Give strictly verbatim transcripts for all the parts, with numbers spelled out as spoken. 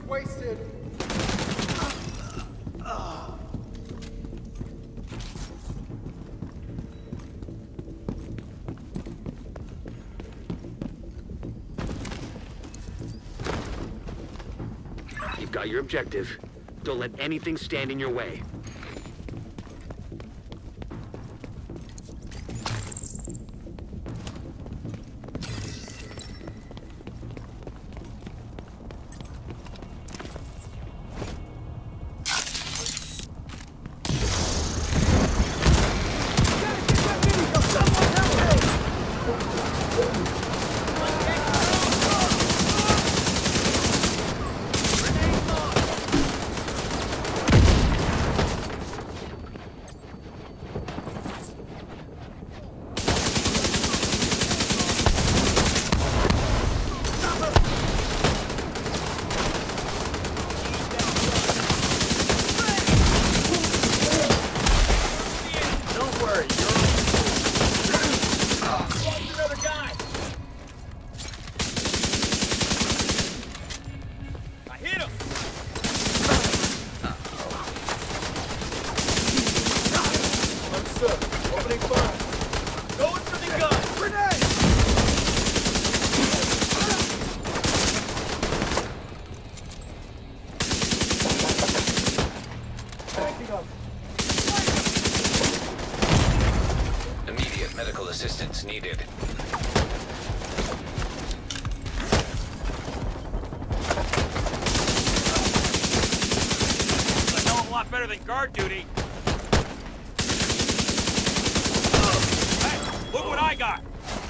Wasted. You've got your objective. Don't let anything stand in your way. Immediate medical assistance needed. That's a hell of a lot better than guard duty. Hey, look what I got!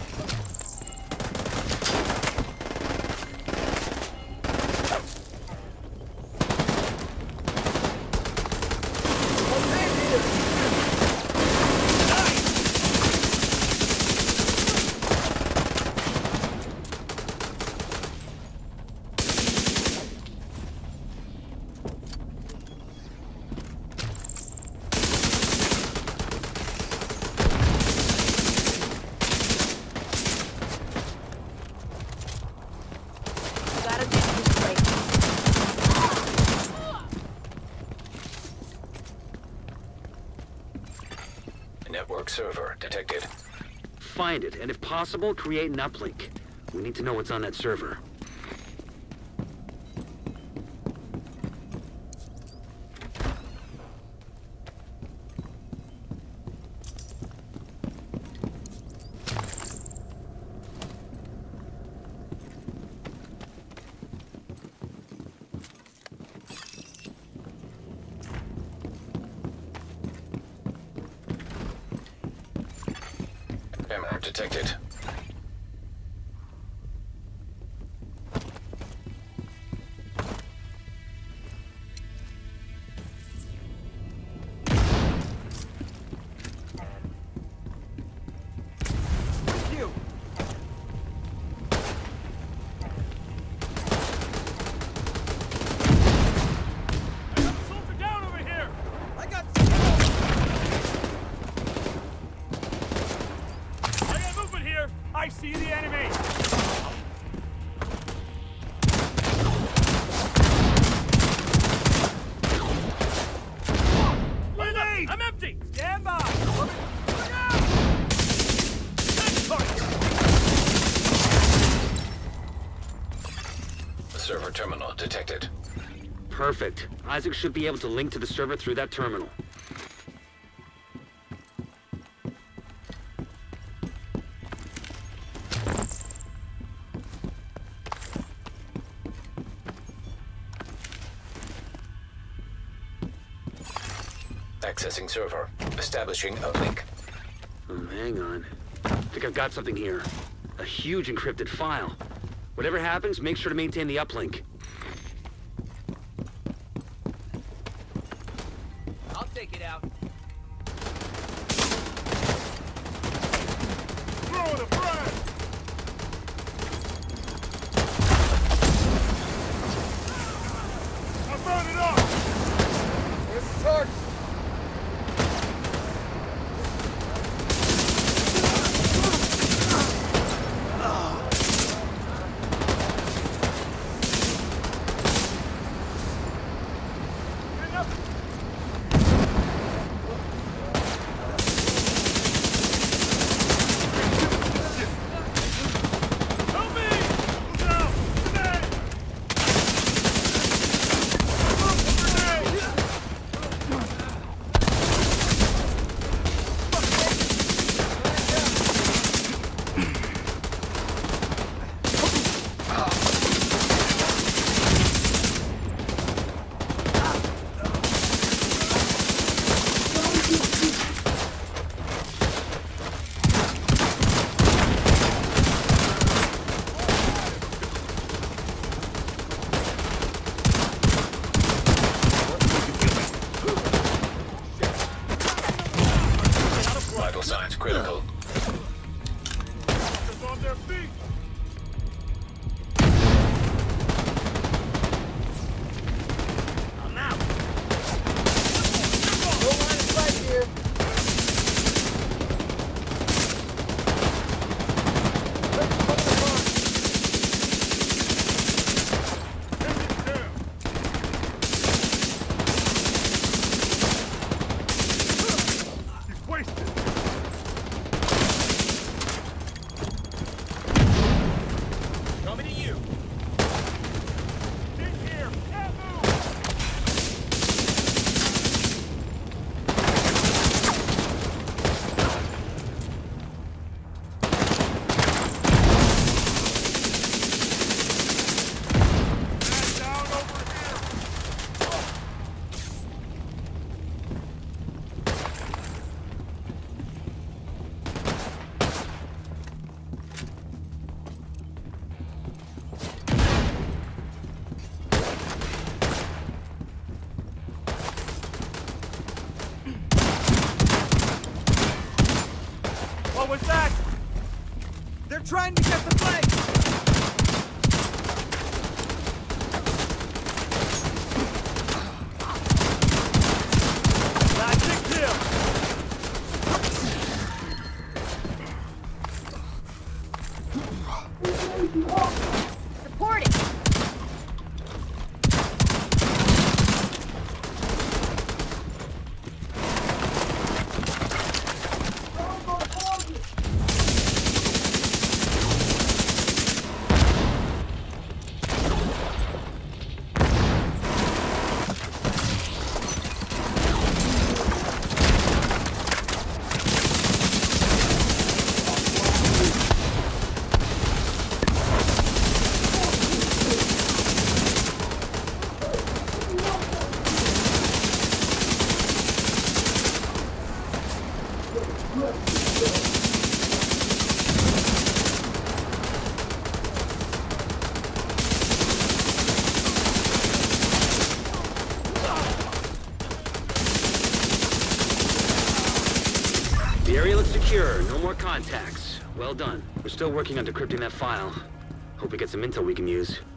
Network server detected. Find it, and if possible, create an uplink. We need to know what's on that server. Ammo detected. You! I got a soldier down over here! I got I got movement here! I see the enemy! Grenade! I'm empty! Stand by! Look out! Server terminal detected. Perfect. Isaac should be able to link to the server through that terminal. Accessing server. Establishing uplink. Oh, hang on. I think I've got something here. A huge encrypted file. Whatever happens, make sure to maintain the uplink. I'll take it out. Throw the bread! I burned it up! Where's the target? trying to get the flank! That's a kill! Supporting! The area looks secure. No more contacts. Well done. We're still working on decrypting that file. Hope we get some intel we can use.